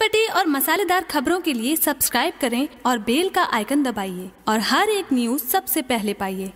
चटपटी और मसालेदार खबरों के लिए सब्सक्राइब करें और बेल का आइकन दबाइए और हर एक न्यूज़ सबसे पहले पाइए।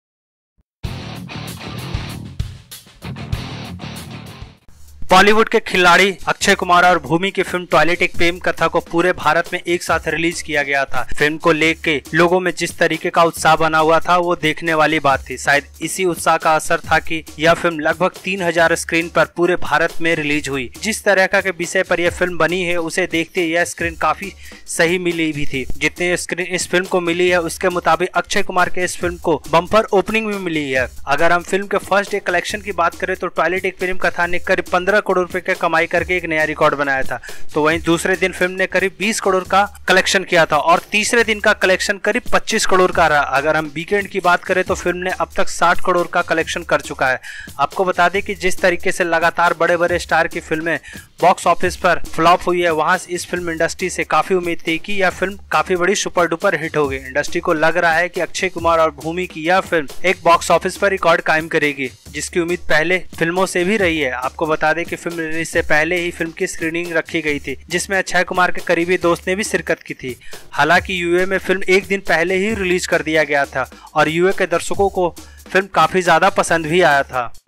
बॉलीवुड के खिलाड़ी अक्षय कुमार और भूमि की फिल्म टॉयलेट एक प्रेम कथा को पूरे भारत में एक साथ रिलीज किया गया था। फिल्म को लेके लोगों में जिस तरीके का उत्साह बना हुआ था वो देखने वाली बात थी। शायद इसी उत्साह का असर था कि यह फिल्म लगभग 3000 स्क्रीन पर पूरे भारत में रिलीज हुई। जिस तरह का के विषय पर यह फिल्म बनी है उसे देखते यह स्क्रीन काफी सही मिली भी थी। जितने स्क्रीन इस फिल्म को मिली है उसके मुताबिक अक्षय कुमार के इस फिल्म को बम्पर ओपनिंग भी मिली है। अगर हम फिल्म के फर्स्ट डे कलेक्शन की बात करें तो टॉयलेट एक प्रेम कथा ने करीब 15 करोड़ रुपए की कमाई करके एक नया रिकॉर्ड बनाया था। तो वहीं दूसरे दिन फिल्म ने करीब 20 करोड़ का कलेक्शन किया था और तीसरे दिन का कलेक्शन करीब 25 करोड़ का रहा। अगर हम वीकेंड की बात करें तो फिल्म ने अब तक 60 करोड़ का कलेक्शन कर चुका है। आपको बता दें कि जिस तरीके से लगातार बड़े बड़े स्टार की फिल्में बॉक्स ऑफिस पर फ्लॉप हुई है, वहां इस फिल्म इंडस्ट्री से काफी उम्मीद थी कि यह फिल्म काफी बड़ी सुपर डुपर हिट होगी। इंडस्ट्री को लग रहा है कि अक्षय कुमार और भूमि की यह फिल्म एक बॉक्स ऑफिस पर रिकॉर्ड कायम करेगी, जिसकी उम्मीद पहले फिल्मों से भी रही है। आपको बता दें कि फिल्म रिलीज से पहले ही फिल्म की स्क्रीनिंग रखी गई थी, जिसमें अक्षय कुमार के करीबी दोस्त ने भी शिरकत की थी। हालांकि यूए में फिल्म एक दिन पहले ही रिलीज कर दिया गया था और यूए के दर्शकों को फिल्म काफी ज्यादा पसंद भी आया था।